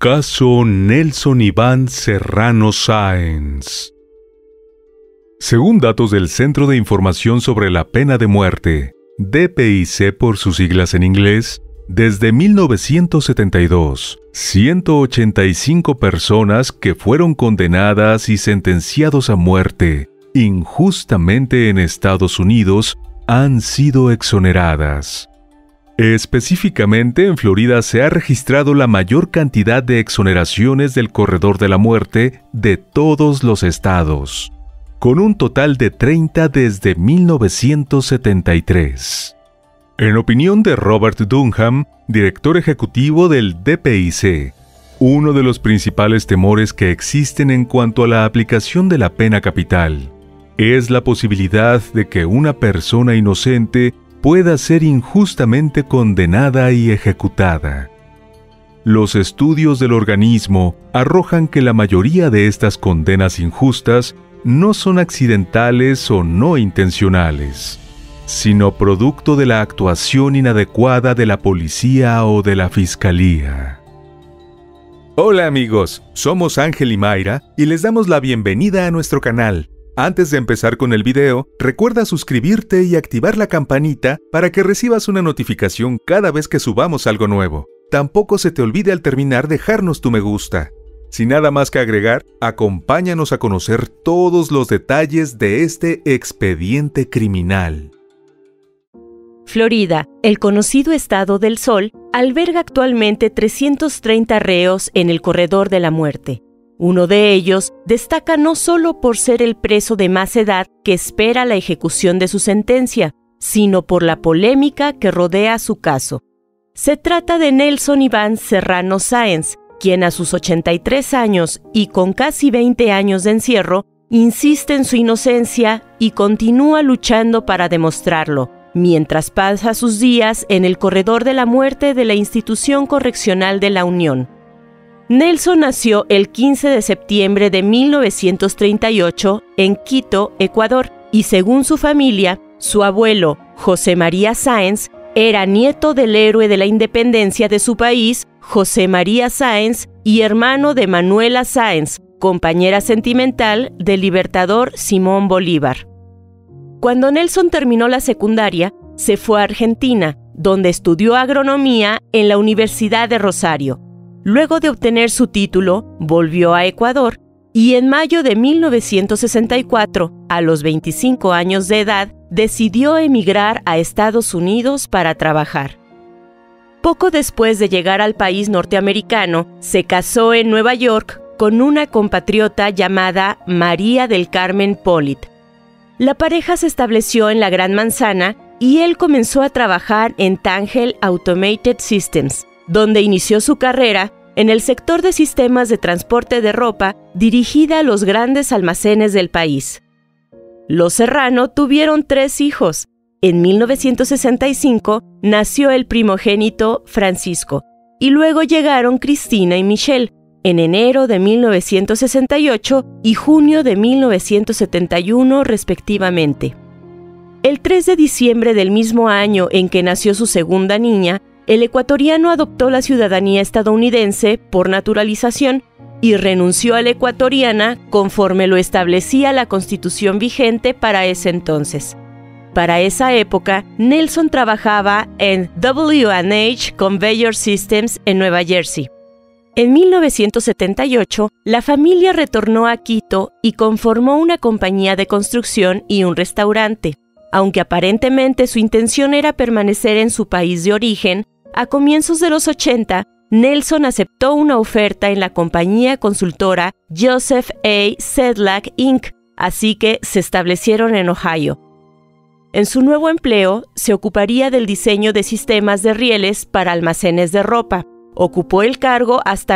Caso Nelson Iván Serrano Sáenz. Según datos del Centro de Información sobre la Pena de Muerte, DPIC por sus siglas en inglés, desde 1972, 185 personas que fueron condenadas y sentenciados a muerte injustamente en Estados Unidos han sido exoneradas. Específicamente en Florida se ha registrado la mayor cantidad de exoneraciones del corredor de la muerte de todos los estados, con un total de 30 desde 1973. En opinión de Robert Dunham, director ejecutivo del DPIC, uno de los principales temores que existen en cuanto a la aplicación de la pena capital es la posibilidad de que una persona inocente pueda ser injustamente condenada y ejecutada. Los estudios del organismo arrojan que la mayoría de estas condenas injustas no son accidentales o no intencionales, sino producto de la actuación inadecuada de la policía o de la fiscalía. Hola amigos, somos Ángel y Mayra y les damos la bienvenida a nuestro canal. Antes de empezar con el video, recuerda suscribirte y activar la campanita para que recibas una notificación cada vez que subamos algo nuevo. Tampoco se te olvide al terminar dejarnos tu me gusta. Sin nada más que agregar, acompáñanos a conocer todos los detalles de este expediente criminal. Florida, el conocido Estado del Sol, alberga actualmente 330 reos en el corredor de la muerte. Uno de ellos destaca no solo por ser el preso de más edad que espera la ejecución de su sentencia, sino por la polémica que rodea su caso. Se trata de Nelson Iván Serrano Sáenz, quien a sus 83 años y con casi 20 años de encierro, insiste en su inocencia y continúa luchando para demostrarlo, mientras pasa sus días en el corredor de la muerte de la Institución Correccional de la Unión. Nelson nació el 15 de septiembre de 1938 en Quito, Ecuador, y según su familia, su abuelo, José María Sáenz, era nieto del héroe de la independencia de su país, José María Sáenz, y hermano de Manuela Sáenz, compañera sentimental del libertador Simón Bolívar. Cuando Nelson terminó la secundaria, se fue a Argentina, donde estudió agronomía en la Universidad de Rosario. Luego de obtener su título, volvió a Ecuador y en mayo de 1964, a los 25 años de edad, decidió emigrar a Estados Unidos para trabajar. Poco después de llegar al país norteamericano, se casó en Nueva York con una compatriota llamada María del Carmen Polit. La pareja se estableció en la Gran Manzana y él comenzó a trabajar en Tangel Automated Systems, donde inició su carrera en el sector de sistemas de transporte de ropa dirigida a los grandes almacenes del país. Los Serrano tuvieron 3 hijos. En 1965 nació el primogénito Francisco, y luego llegaron Cristina y Michelle, en enero de 1968 y junio de 1971 respectivamente. El 3 de diciembre del mismo año en que nació su segunda niña, el ecuatoriano adoptó la ciudadanía estadounidense por naturalización y renunció a la ecuatoriana conforme lo establecía la Constitución vigente para ese entonces. Para esa época, Nelson trabajaba en W&H Conveyor Systems en Nueva Jersey. En 1978, la familia retornó a Quito y conformó una compañía de construcción y un restaurante. Aunque aparentemente su intención era permanecer en su país de origen, a comienzos de los 80, Nelson aceptó una oferta en la compañía consultora Joseph A. Sedlak Inc., así que se establecieron en Ohio. En su nuevo empleo, se ocuparía del diseño de sistemas de rieles para almacenes de ropa. Ocupó el cargo hasta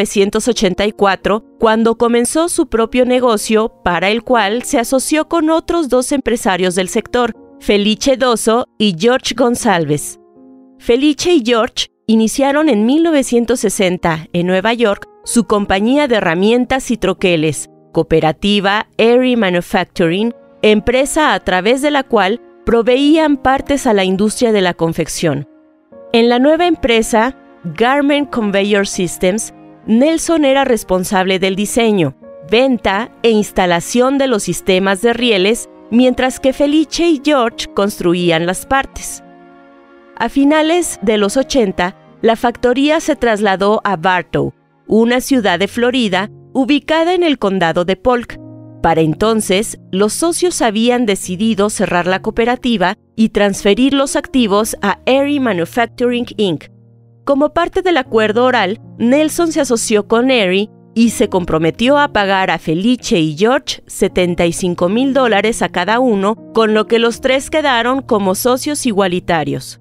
1984, cuando comenzó su propio negocio, para el cual se asoció con otros 2 empresarios del sector, Felice Dosso y George González. Felice y George iniciaron en 1960 en Nueva York su compañía de herramientas y troqueles, cooperativa Erie Manufacturing, empresa a través de la cual proveían partes a la industria de la confección. En la nueva empresa, Garment Conveyor Systems, Nelson era responsable del diseño, venta e instalación de los sistemas de rieles, mientras que Felice y George construían las partes. A finales de los 80, la factoría se trasladó a Bartow, una ciudad de Florida ubicada en el condado de Polk. Para entonces, los socios habían decidido cerrar la cooperativa y transferir los activos a Erie Manufacturing Inc. Como parte del acuerdo oral, Nelson se asoció con Erie y se comprometió a pagar a Felice y George $75,000 a cada uno, con lo que los tres quedaron como socios igualitarios.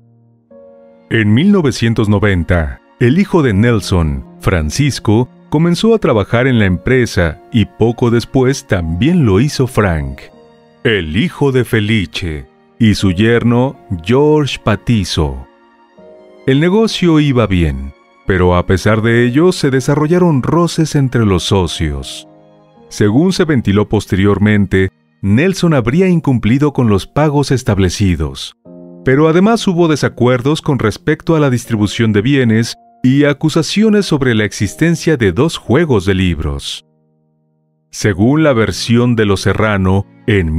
En 1990, el hijo de Nelson, Francisco, comenzó a trabajar en la empresa y poco después también lo hizo Frank, el hijo de Felice, y su yerno George Patizo. El negocio iba bien, pero a pesar de ello se desarrollaron roces entre los socios. Según se ventiló posteriormente, Nelson habría incumplido con los pagos establecidos, pero además hubo desacuerdos con respecto a la distribución de bienes y acusaciones sobre la existencia de 2 juegos de libros. Según la versión de Los Serrano, en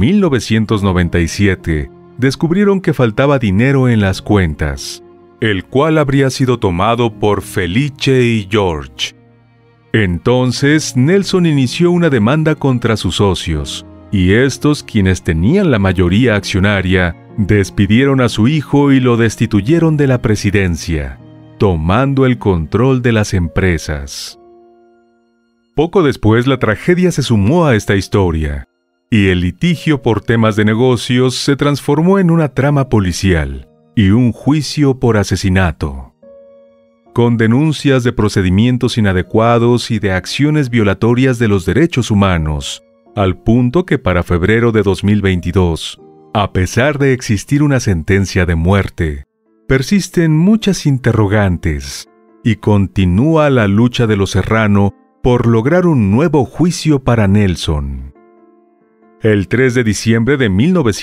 1997 descubrieron que faltaba dinero en las cuentas, el cual habría sido tomado por Felice y George. Entonces, Nelson inició una demanda contra sus socios, y estos, quienes tenían la mayoría accionaria, despidieron a su hijo y lo destituyeron de la presidencia, tomando el control de las empresas. Poco después, la tragedia se sumó a esta historia, y el litigio por temas de negocios se transformó en una trama policial y un juicio por asesinato, con denuncias de procedimientos inadecuados y de acciones violatorias de los derechos humanos, al punto que para febrero de 2022, a pesar de existir una sentencia de muerte, persisten muchas interrogantes y continúa la lucha de los Serrano por lograr un nuevo juicio para Nelson. El 3 de diciembre de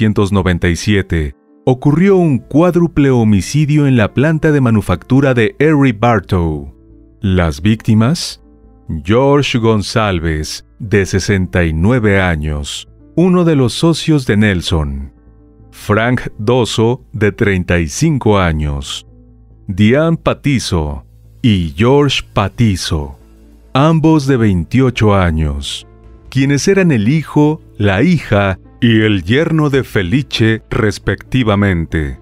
1997 ocurrió un cuádruple homicidio en la planta de manufactura de Erie Bartow. Las víctimas: George González, de 69 años, uno de los socios de Nelson; Frank Dosso, de 35 años; Diane Patizo y George Patizo, ambos de 28 años, quienes eran el hijo, la hija y el yerno de Felice, respectivamente.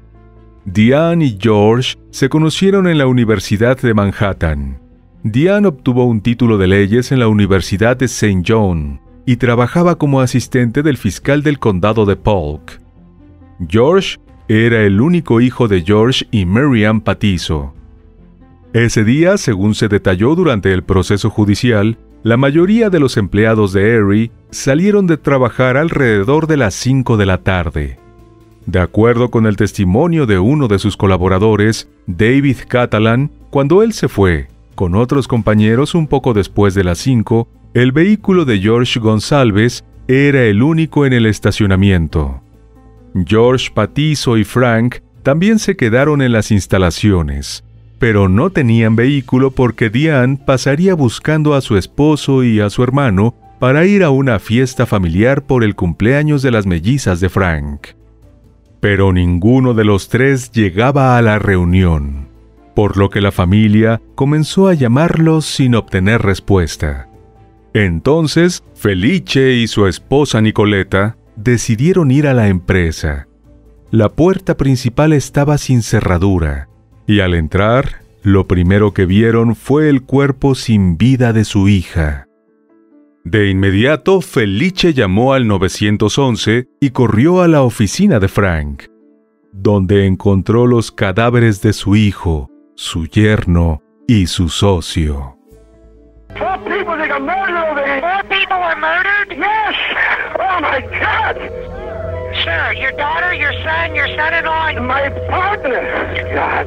Diane y George se conocieron en la Universidad de Manhattan. Diane obtuvo un título de leyes en la Universidad de St. John y trabajaba como asistente del fiscal del condado de Polk. George era el único hijo de George y Miriam Patizo. Ese día, según se detalló durante el proceso judicial, la mayoría de los empleados de Erie salieron de trabajar alrededor de las 5 de la tarde. De acuerdo con el testimonio de uno de sus colaboradores, David Catalan, cuando él se fue, con otros compañeros un poco después de las 5, el vehículo de George González era el único en el estacionamiento. George Patizo y Frank también se quedaron en las instalaciones, pero no tenían vehículo porque Diane pasaría buscando a su esposo y a su hermano para ir a una fiesta familiar por el cumpleaños de las mellizas de Frank. Pero ninguno de los tres llegaba a la reunión, por lo que la familia comenzó a llamarlos sin obtener respuesta. Entonces, Felice y su esposa Nicoleta decidieron ir a la empresa. La puerta principal estaba sin cerradura, y al entrar, lo primero que vieron fue el cuerpo sin vida de su hija. De inmediato, Felice llamó al 911 y corrió a la oficina de Frank, donde encontró los cadáveres de su hijo, su yerno y su socio. 4 people that got murdered over here. 4 people were murdered? Yes! Oh my God! Sir, your daughter, your son-in-law, my partner. God,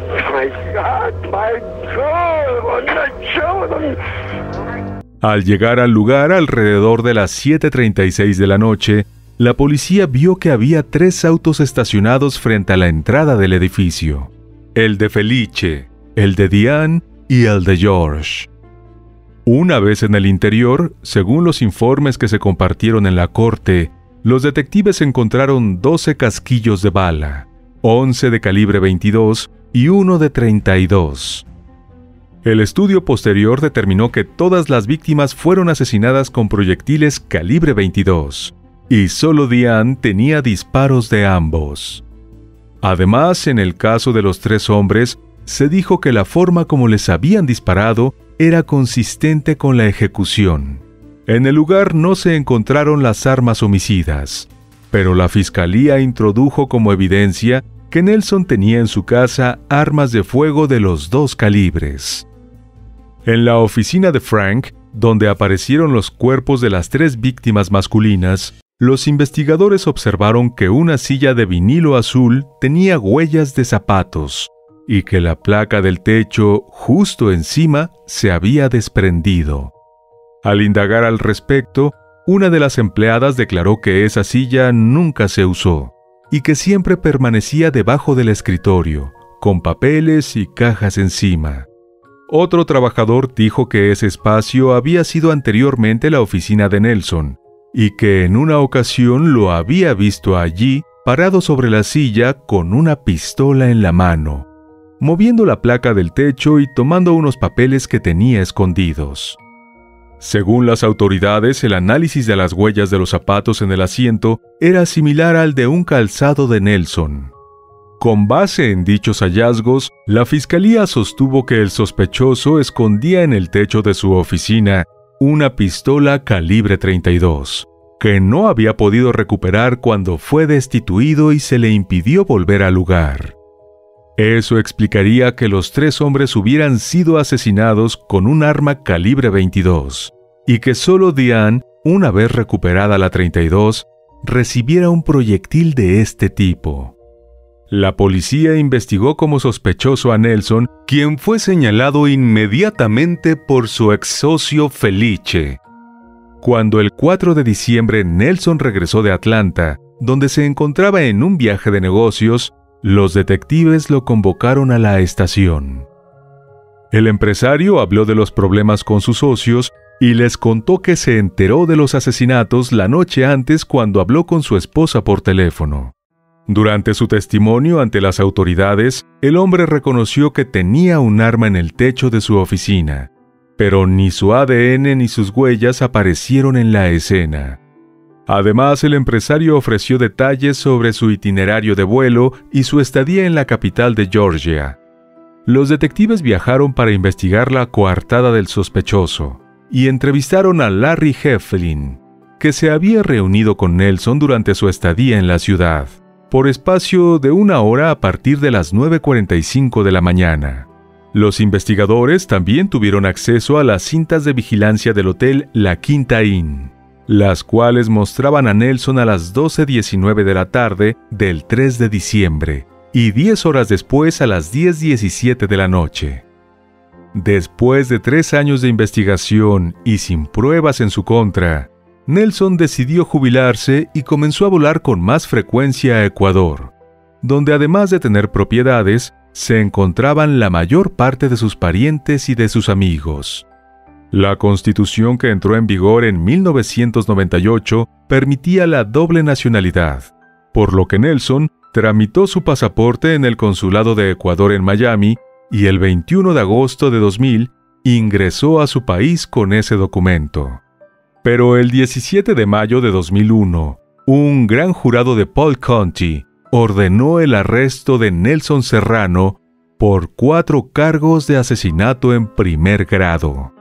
my God, my children. Al llegar al lugar alrededor de las 7:36 de la noche, la policía vio que había 3 autos estacionados frente a la entrada del edificio: el de Felice, el de Diane y el de George. Una vez en el interior, según los informes que se compartieron en la corte, los detectives encontraron 12 casquillos de bala, 11 de calibre 22 y uno de 32. El estudio posterior determinó que todas las víctimas fueron asesinadas con proyectiles calibre 22, y solo Diane tenía disparos de ambos. Además, en el caso de los 3 hombres, se dijo que la forma como les habían disparado era consistente con la ejecución. En el lugar no se encontraron las armas homicidas, pero la fiscalía introdujo como evidencia que Nelson tenía en su casa armas de fuego de los 2 calibres. En la oficina de Frank, donde aparecieron los cuerpos de las 3 víctimas masculinas, los investigadores observaron que una silla de vinilo azul tenía huellas de zapatos y que la placa del techo justo encima se había desprendido. Al indagar al respecto, una de las empleadas declaró que esa silla nunca se usó y que siempre permanecía debajo del escritorio, con papeles y cajas encima. Otro trabajador dijo que ese espacio había sido anteriormente la oficina de Nelson y que en una ocasión lo había visto allí parado sobre la silla con una pistola en la mano, moviendo la placa del techo y tomando unos papeles que tenía escondidos. Según las autoridades, el análisis de las huellas de los zapatos en el asiento era similar al de un calzado de Nelson. Con base en dichos hallazgos, la fiscalía sostuvo que el sospechoso escondía en el techo de su oficina una pistola calibre 32, que no había podido recuperar cuando fue destituido y se le impidió volver al lugar. Eso explicaría que los 3 hombres hubieran sido asesinados con un arma calibre 22 y que solo Diane, una vez recuperada la 32, recibiera un proyectil de este tipo. La policía investigó como sospechoso a Nelson, quien fue señalado inmediatamente por su ex socio Felice. Cuando el 4 de diciembre Nelson regresó de Atlanta, donde se encontraba en un viaje de negocios, los detectives lo convocaron a la estación. El empresario habló de los problemas con sus socios y les contó que se enteró de los asesinatos la noche antes cuando habló con su esposa por teléfono. Durante su testimonio ante las autoridades, el hombre reconoció que tenía un arma en el techo de su oficina, pero ni su ADN ni sus huellas aparecieron en la escena. Además, el empresario ofreció detalles sobre su itinerario de vuelo y su estadía en la capital de Georgia. Los detectives viajaron para investigar la coartada del sospechoso y entrevistaron a Larry Heflin, que se había reunido con Nelson durante su estadía en la ciudad, por espacio de 1 hora a partir de las 9:45 de la mañana. Los investigadores también tuvieron acceso a las cintas de vigilancia del hotel La Quinta Inn, las cuales mostraban a Nelson a las 12:19 de la tarde del 3 de diciembre y 10 horas después a las 10:17 de la noche. Después de 3 años de investigación y sin pruebas en su contra, Nelson decidió jubilarse y comenzó a volar con más frecuencia a Ecuador, donde además de tener propiedades, se encontraban la mayor parte de sus parientes y de sus amigos. La Constitución que entró en vigor en 1998 permitía la doble nacionalidad, por lo que Nelson tramitó su pasaporte en el Consulado de Ecuador en Miami y el 21 de agosto de 2000 ingresó a su país con ese documento. Pero el 17 de mayo de 2001, un gran jurado de Polk County ordenó el arresto de Nelson Serrano por 4 cargos de asesinato en primer grado.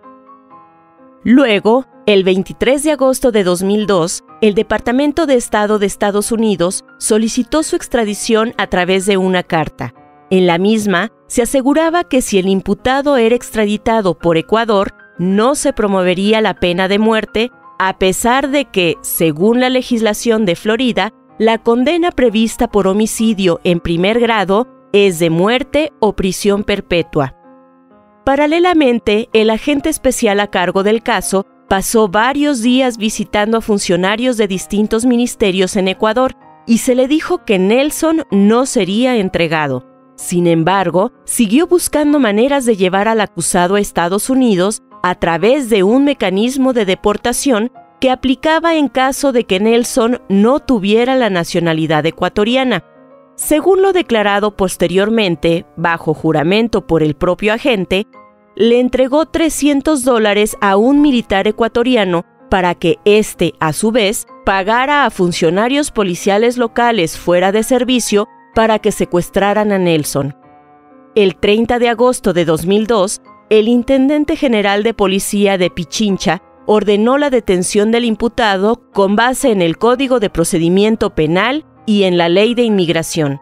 Luego, el 23 de agosto de 2002, el Departamento de Estado de Estados Unidos solicitó su extradición a través de una carta. En la misma, se aseguraba que si el imputado era extraditado por Ecuador, no se promovería la pena de muerte, a pesar de que, según la legislación de Florida, la condena prevista por homicidio en primer grado es de muerte o prisión perpetua. Paralelamente, el agente especial a cargo del caso pasó varios días visitando a funcionarios de distintos ministerios en Ecuador y se le dijo que Nelson no sería entregado. Sin embargo, siguió buscando maneras de llevar al acusado a Estados Unidos a través de un mecanismo de deportación que aplicaba en caso de que Nelson no tuviera la nacionalidad ecuatoriana. Según lo declarado posteriormente, bajo juramento por el propio agente, le entregó $300 a un militar ecuatoriano para que éste, a su vez, pagara a funcionarios policiales locales fuera de servicio para que secuestraran a Nelson. El 30 de agosto de 2002, el intendente general de policía de Pichincha ordenó la detención del imputado con base en el Código de Procedimiento Penal y en la Ley de Inmigración.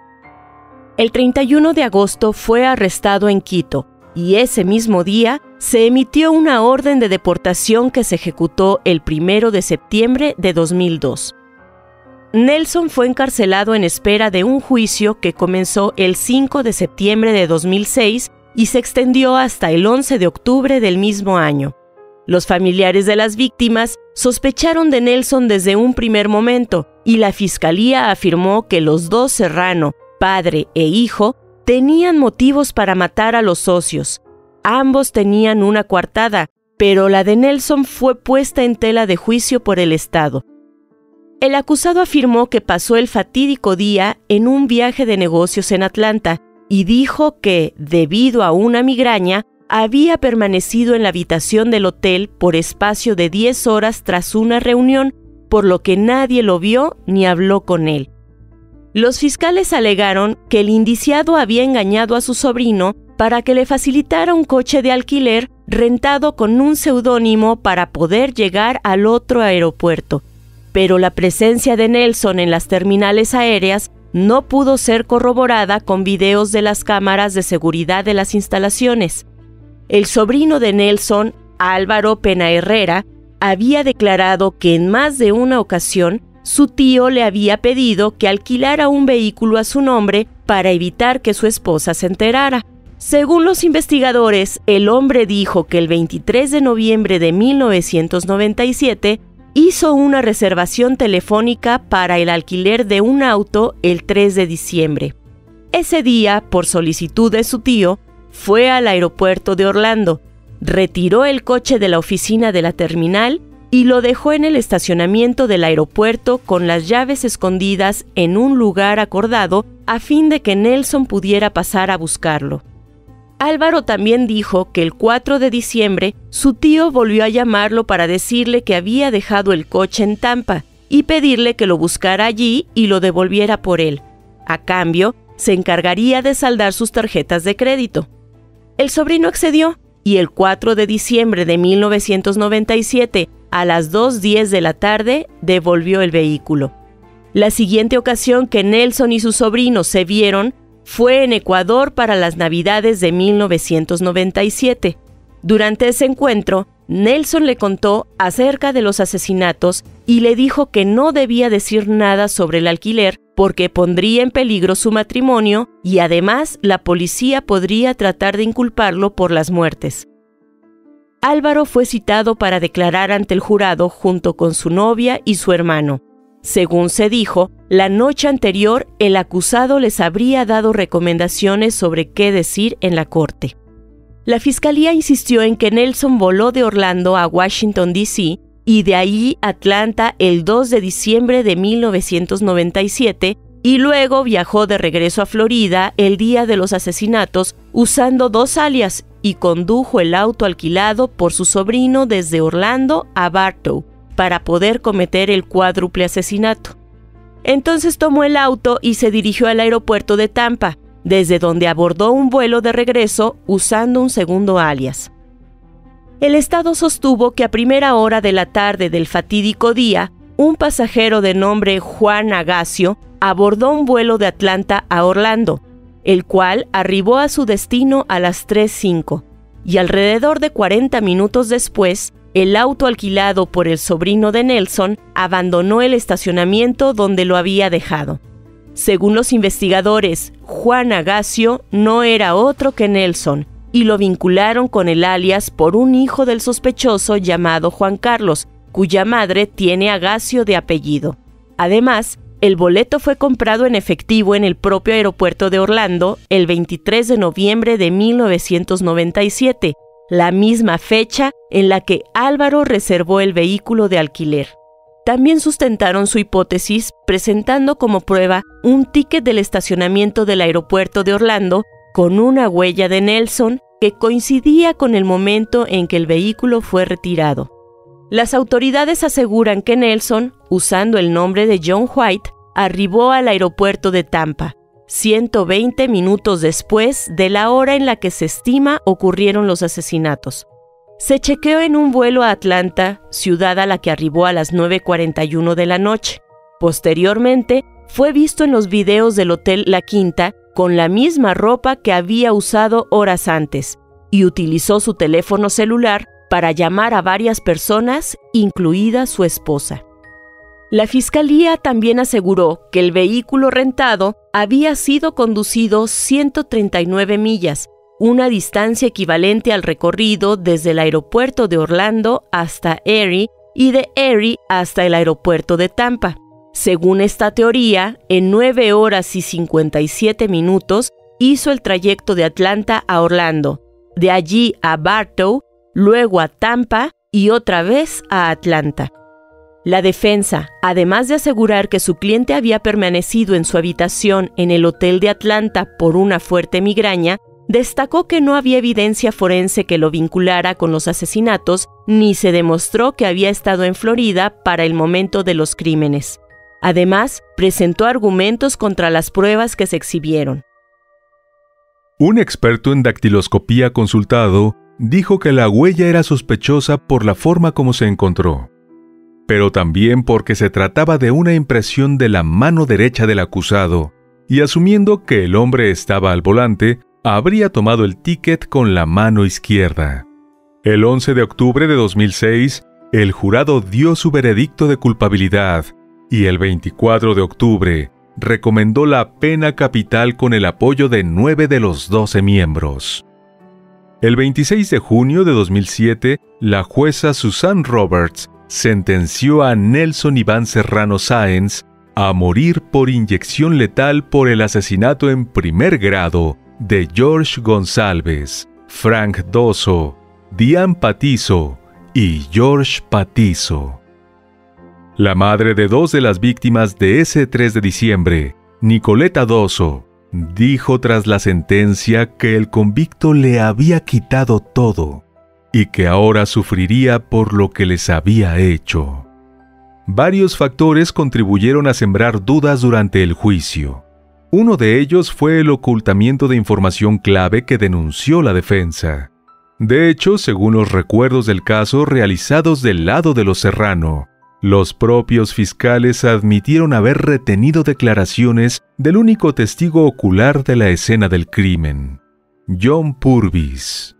El 31 de agosto fue arrestado en Quito y ese mismo día se emitió una orden de deportación que se ejecutó el 1 de septiembre de 2002. Nelson fue encarcelado en espera de un juicio que comenzó el 5 de septiembre de 2006 y se extendió hasta el 11 de octubre del mismo año. Los familiares de las víctimas sospecharon de Nelson desde un primer momento y la fiscalía afirmó que los dos Serrano, padre e hijo, tenían motivos para matar a los socios. Ambos tenían una coartada, pero la de Nelson fue puesta en tela de juicio por el Estado. El acusado afirmó que pasó el fatídico día en un viaje de negocios en Atlanta y dijo que, debido a una migraña, había permanecido en la habitación del hotel por espacio de 10 horas tras una reunión, por lo que nadie lo vio ni habló con él. Los fiscales alegaron que el indiciado había engañado a su sobrino para que le facilitara un coche de alquiler rentado con un seudónimo para poder llegar al otro aeropuerto. Pero la presencia de Nelson en las terminales aéreas no pudo ser corroborada con videos de las cámaras de seguridad de las instalaciones. El sobrino de Nelson, Álvaro Pena Herrera, había declarado que en más de una ocasión su tío le había pedido que alquilara un vehículo a su nombre para evitar que su esposa se enterara. Según los investigadores, el hombre dijo que el 23 de noviembre de 1997 hizo una reservación telefónica para el alquiler de un auto el 3 de diciembre. Ese día, por solicitud de su tío, fue al aeropuerto de Orlando, retiró el coche de la oficina de la terminal y lo dejó en el estacionamiento del aeropuerto con las llaves escondidas en un lugar acordado a fin de que Nelson pudiera pasar a buscarlo. Álvaro también dijo que el 4 de diciembre su tío volvió a llamarlo para decirle que había dejado el coche en Tampa y pedirle que lo buscara allí y lo devolviera por él. A cambio, se encargaría de saldar sus tarjetas de crédito. El sobrino accedió y el 4 de diciembre de 1997, a las 2:10 de la tarde, devolvió el vehículo. La siguiente ocasión que Nelson y su sobrino se vieron fue en Ecuador para las Navidades de 1997. Durante ese encuentro, Nelson le contó acerca de los asesinatos y le dijo que no debía decir nada sobre el alquiler porque pondría en peligro su matrimonio y además la policía podría tratar de inculparlo por las muertes. Álvaro fue citado para declarar ante el jurado junto con su novia y su hermano. Según se dijo, la noche anterior el acusado les habría dado recomendaciones sobre qué decir en la corte. La fiscalía insistió en que Nelson voló de Orlando a Washington, D.C. y de ahí a Atlanta el 2 de diciembre de 1997 y luego viajó de regreso a Florida el día de los asesinatos usando 2 alias y condujo el auto alquilado por su sobrino desde Orlando a Bartow para poder cometer el cuádruple asesinato. Entonces tomó el auto y se dirigió al aeropuerto de Tampa, desde donde abordó un vuelo de regreso usando un segundo alias. El Estado sostuvo que a primera hora de la tarde del fatídico día, un pasajero de nombre Juan Agasio abordó un vuelo de Atlanta a Orlando, el cual arribó a su destino a las 3:05, y alrededor de 40 minutos después, el auto alquilado por el sobrino de Nelson abandonó el estacionamiento donde lo había dejado. Según los investigadores, Juan Agasio no era otro que Nelson, y lo vincularon con el alias por un hijo del sospechoso llamado Juan Carlos, cuya madre tiene Agasio de apellido. Además, el boleto fue comprado en efectivo en el propio aeropuerto de Orlando el 23 de noviembre de 1997, la misma fecha en la que Álvaro reservó el vehículo de alquiler. También sustentaron su hipótesis presentando como prueba un ticket del estacionamiento del aeropuerto de Orlando con una huella de Nelson que coincidía con el momento en que el vehículo fue retirado. Las autoridades aseguran que Nelson, usando el nombre de John White, arribó al aeropuerto de Tampa, 120 minutos después de la hora en la que se estima ocurrieron los asesinatos. Se chequeó en un vuelo a Atlanta, ciudad a la que arribó a las 9:41 de la noche. Posteriormente, fue visto en los videos del Hotel La Quinta con la misma ropa que había usado horas antes y utilizó su teléfono celular para llamar a varias personas, incluida su esposa. La fiscalía también aseguró que el vehículo rentado había sido conducido 139 millas, una distancia equivalente al recorrido desde el aeropuerto de Orlando hasta Erie y de Erie hasta el aeropuerto de Tampa. Según esta teoría, en 9 horas y 57 minutos hizo el trayecto de Atlanta a Orlando, de allí a Bartow, luego a Tampa y otra vez a Atlanta. La defensa, además de asegurar que su cliente había permanecido en su habitación en el hotel de Atlanta por una fuerte migraña, destacó que no había evidencia forense que lo vinculara con los asesinatos, ni se demostró que había estado en Florida para el momento de los crímenes. Además, presentó argumentos contra las pruebas que se exhibieron. Un experto en dactiloscopía consultado dijo que la huella era sospechosa por la forma como se encontró, pero también porque se trataba de una impresión de la mano derecha del acusado, y asumiendo que el hombre estaba al volante, habría tomado el ticket con la mano izquierda. El 11 de octubre de 2006, el jurado dio su veredicto de culpabilidad, y el 24 de octubre recomendó la pena capital con el apoyo de 9 de los 12 miembros. El 26 de junio de 2007, la jueza Susan Roberts sentenció a Nelson Iván Serrano Sáenz a morir por inyección letal por el asesinato en primer grado de George González, Frank Dosso, Diane Patizo y George Patizo. La madre de 2 de las víctimas de ese 3 de diciembre, Nicoleta Dosso, dijo tras la sentencia que el convicto le había quitado todo y que ahora sufriría por lo que les había hecho. Varios factores contribuyeron a sembrar dudas durante el juicio. Uno de ellos fue el ocultamiento de información clave que denunció la defensa. De hecho, según los recuerdos del caso realizados del lado de los Serrano, los propios fiscales admitieron haber retenido declaraciones del único testigo ocular de la escena del crimen, John Purvis.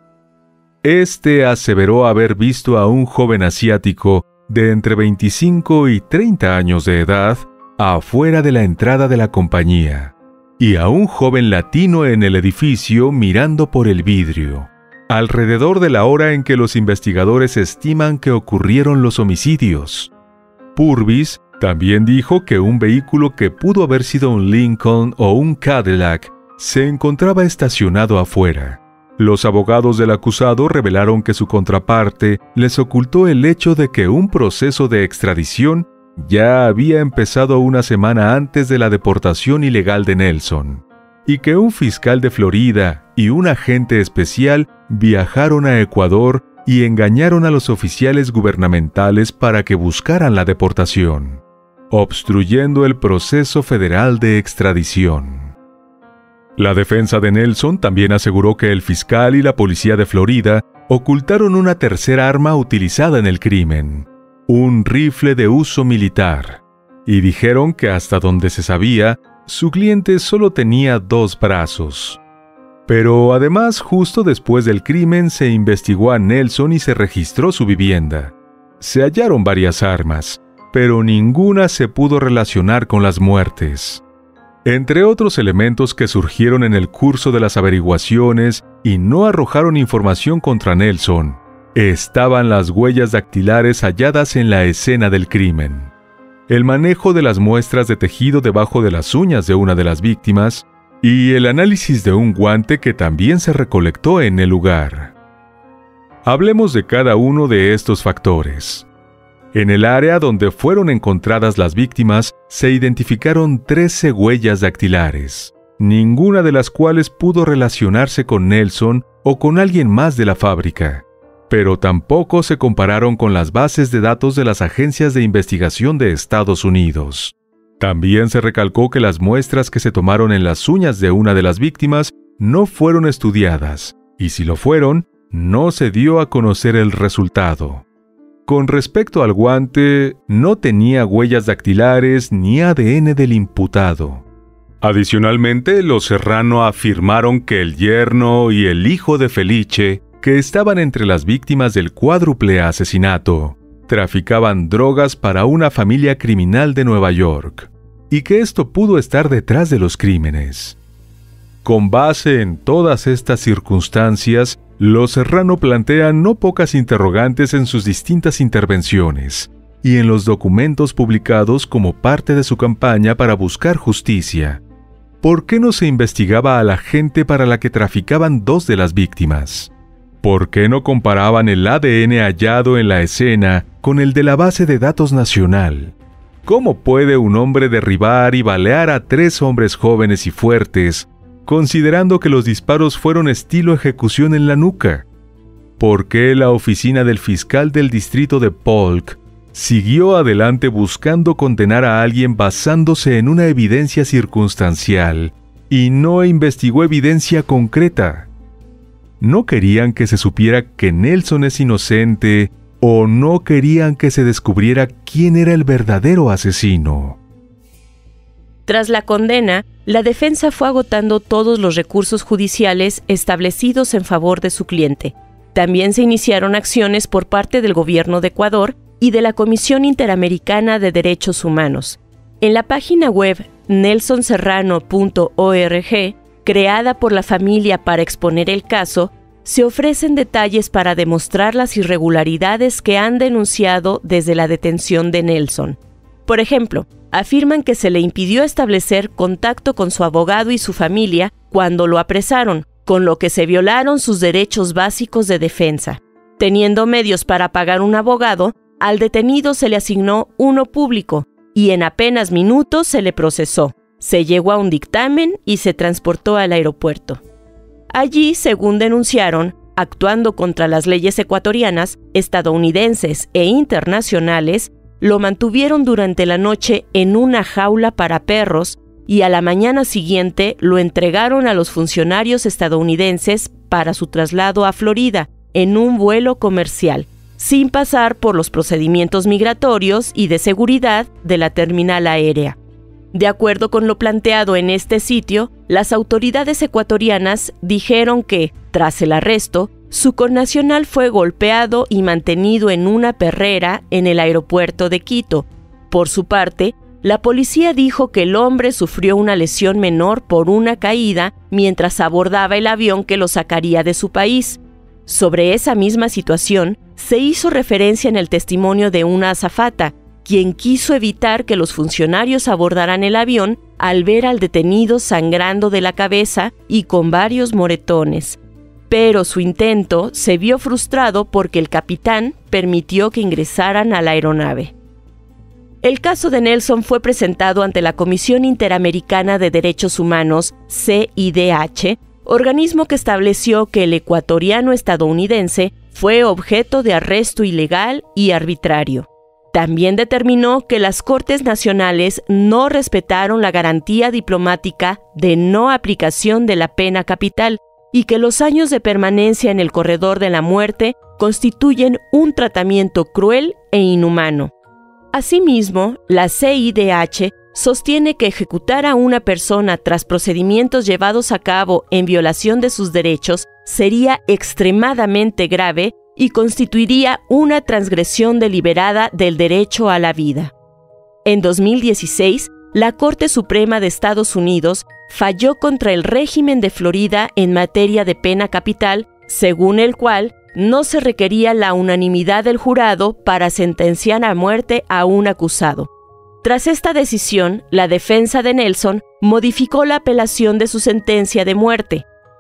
Este aseveró haber visto a un joven asiático de entre 25 y 30 años de edad afuera de la entrada de la compañía, y a un joven latino en el edificio mirando por el vidrio, alrededor de la hora en que los investigadores estiman que ocurrieron los homicidios. Purvis también dijo que un vehículo que pudo haber sido un Lincoln o un Cadillac se encontraba estacionado afuera. Los abogados del acusado revelaron que su contraparte les ocultó el hecho de que un proceso de extradición ya había empezado una semana antes de la deportación ilegal de Nelson, y que un fiscal de Florida y un agente especial viajaron a Ecuador y engañaron a los oficiales gubernamentales para que buscaran la deportación, obstruyendo el proceso federal de extradición. La defensa de Nelson también aseguró que el fiscal y la policía de Florida ocultaron una tercera arma utilizada en el crimen, un rifle de uso militar, y dijeron que hasta donde se sabía, su cliente solo tenía 2 brazos. Pero además, justo después del crimen se investigó a Nelson y se registró su vivienda. Se hallaron varias armas, pero ninguna se pudo relacionar con las muertes. Entre otros elementos que surgieron en el curso de las averiguaciones y no arrojaron información contra Nelson, estaban las huellas dactilares halladas en la escena del crimen, el manejo de las muestras de tejido debajo de las uñas de una de las víctimas y el análisis de un guante que también se recolectó en el lugar. Hablemos de cada uno de estos factores. En el área donde fueron encontradas las víctimas, se identificaron 13 huellas dactilares, ninguna de las cuales pudo relacionarse con Nelson o con alguien más de la fábrica, pero tampoco se compararon con las bases de datos de las agencias de investigación de Estados Unidos. También se recalcó que las muestras que se tomaron en las uñas de una de las víctimas no fueron estudiadas, y si lo fueron, no se dio a conocer el resultado. Con respecto al guante, no tenía huellas dactilares ni ADN del imputado. Adicionalmente, los Serrano afirmaron que el yerno y el hijo de Felice, que estaban entre las víctimas del cuádruple asesinato, traficaban drogas para una familia criminal de Nueva York, y que esto pudo estar detrás de los crímenes. Con base en todas estas circunstancias, los Serrano plantean no pocas interrogantes en sus distintas intervenciones y en los documentos publicados como parte de su campaña para buscar justicia. ¿Por qué no se investigaba a la gente para la que traficaban dos de las víctimas? ¿Por qué no comparaban el ADN hallado en la escena con el de la base de datos nacional? ¿Cómo puede un hombre derribar y balear a 3 hombres jóvenes y fuertes, considerando que los disparos fueron estilo ejecución en la nuca? ¿Por qué la oficina del fiscal del distrito de Polk siguió adelante buscando condenar a alguien basándose en una evidencia circunstancial y no investigó evidencia concreta? ¿No querían que se supiera que Nelson es inocente o no querían que se descubriera quién era el verdadero asesino? Tras la condena, la defensa fue agotando todos los recursos judiciales establecidos en favor de su cliente. También se iniciaron acciones por parte del gobierno de Ecuador y de la Comisión Interamericana de Derechos Humanos. En la página web nelsonserrano.org, creada por la familia para exponer el caso, se ofrecen detalles para demostrar las irregularidades que han denunciado desde la detención de Nelson. Por ejemplo, afirman que se le impidió establecer contacto con su abogado y su familia cuando lo apresaron, con lo que se violaron sus derechos básicos de defensa. Teniendo medios para pagar un abogado, al detenido se le asignó uno público y en apenas minutos se le procesó. Se llegó a un dictamen y se transportó al aeropuerto. Allí, según denunciaron, actuando contra las leyes ecuatorianas, estadounidenses e internacionales, lo mantuvieron durante la noche en una jaula para perros y a la mañana siguiente lo entregaron a los funcionarios estadounidenses para su traslado a Florida en un vuelo comercial, sin pasar por los procedimientos migratorios y de seguridad de la terminal aérea. De acuerdo con lo planteado en este sitio, las autoridades ecuatorianas dijeron que, tras el arresto, su connacional fue golpeado y mantenido en una perrera en el aeropuerto de Quito. Por su parte, la policía dijo que el hombre sufrió una lesión menor por una caída mientras abordaba el avión que lo sacaría de su país. Sobre esa misma situación, se hizo referencia en el testimonio de una azafata, quien quiso evitar que los funcionarios abordaran el avión al ver al detenido sangrando de la cabeza y con varios moretones. Pero su intento se vio frustrado porque el capitán permitió que ingresaran a la aeronave. El caso de Nelson fue presentado ante la Comisión Interamericana de Derechos Humanos, CIDH, organismo que estableció que el ecuatoriano estadounidense fue objeto de arresto ilegal y arbitrario. También determinó que las Cortes Nacionales no respetaron la garantía diplomática de no aplicación de la pena capital y que los años de permanencia en el corredor de la muerte constituyen un tratamiento cruel e inhumano. Asimismo, la CIDH sostiene que ejecutar a una persona tras procedimientos llevados a cabo en violación de sus derechos sería extremadamente grave y constituiría una transgresión deliberada del derecho a la vida. En 2016, la Corte Suprema de Estados Unidos falló contra el régimen de Florida en materia de pena capital, según el cual no se requería la unanimidad del jurado para sentenciar a muerte a un acusado. Tras esta decisión, la defensa de Nelson modificó la apelación de su sentencia de muerte.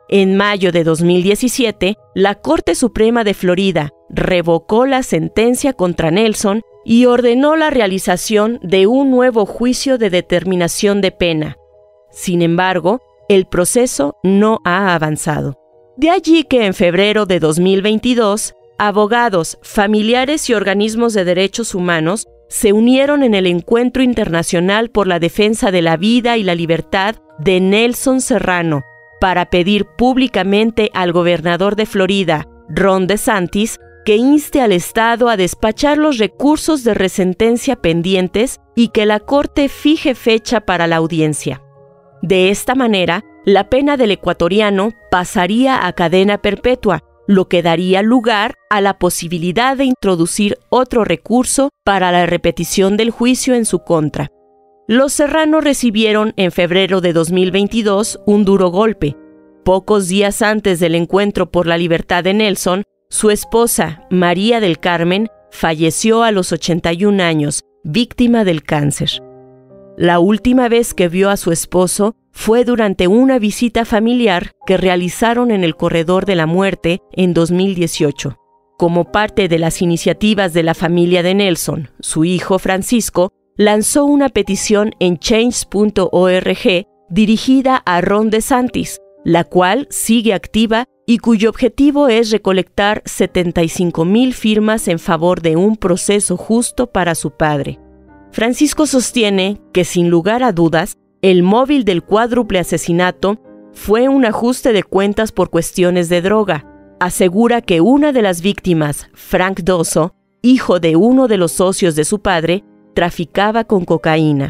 En mayo de 2017, la Corte Suprema de Florida revocó la sentencia contra Nelson y ordenó la realización de un nuevo juicio de determinación de pena. Sin embargo, el proceso no ha avanzado. De allí que en febrero de 2022, abogados, familiares y organismos de derechos humanos se unieron en el Encuentro Internacional por la Defensa de la Vida y la Libertad de Nelson Serrano para pedir públicamente al gobernador de Florida, Ron DeSantis, que inste al Estado a despachar los recursos de resentencia pendientes y que la Corte fije fecha para la audiencia. De esta manera, la pena del ecuatoriano pasaría a cadena perpetua, lo que daría lugar a la posibilidad de introducir otro recurso para la repetición del juicio en su contra. Los Serrano recibieron en febrero de 2022 un duro golpe. Pocos días antes del encuentro por la libertad de Nelson, su esposa, María del Carmen, falleció a los 81 años, víctima del cáncer. La última vez que vio a su esposo fue durante una visita familiar que realizaron en el Corredor de la Muerte en 2018. Como parte de las iniciativas de la familia de Nelson, su hijo Francisco lanzó una petición en change.org dirigida a Ron DeSantis, la cual sigue activa y cuyo objetivo es recolectar 75,000 firmas en favor de un proceso justo para su padre. Francisco sostiene que, sin lugar a dudas, el móvil del cuádruple asesinato fue un ajuste de cuentas por cuestiones de droga. Asegura que una de las víctimas, Frank Dosso, hijo de uno de los socios de su padre, traficaba con cocaína.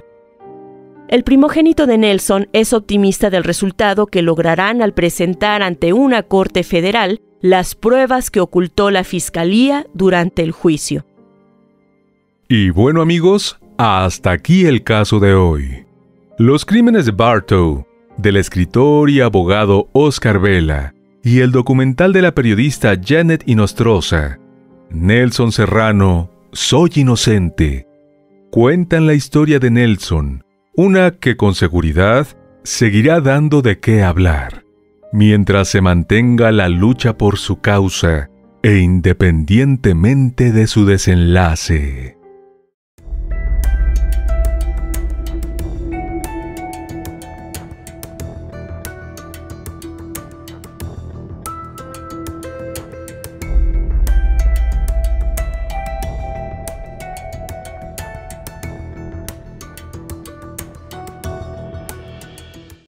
El primogénito de Nelson es optimista del resultado que lograrán al presentar ante una corte federal las pruebas que ocultó la fiscalía durante el juicio. Y bueno, amigos, hasta aquí el caso de hoy. Los crímenes de Bartow, del escritor y abogado Oscar Vela, y el documental de la periodista Janet Inostroza, Nelson Serrano, Soy Inocente, cuentan la historia de Nelson, una que con seguridad seguirá dando de qué hablar, mientras se mantenga la lucha por su causa e independientemente de su desenlace.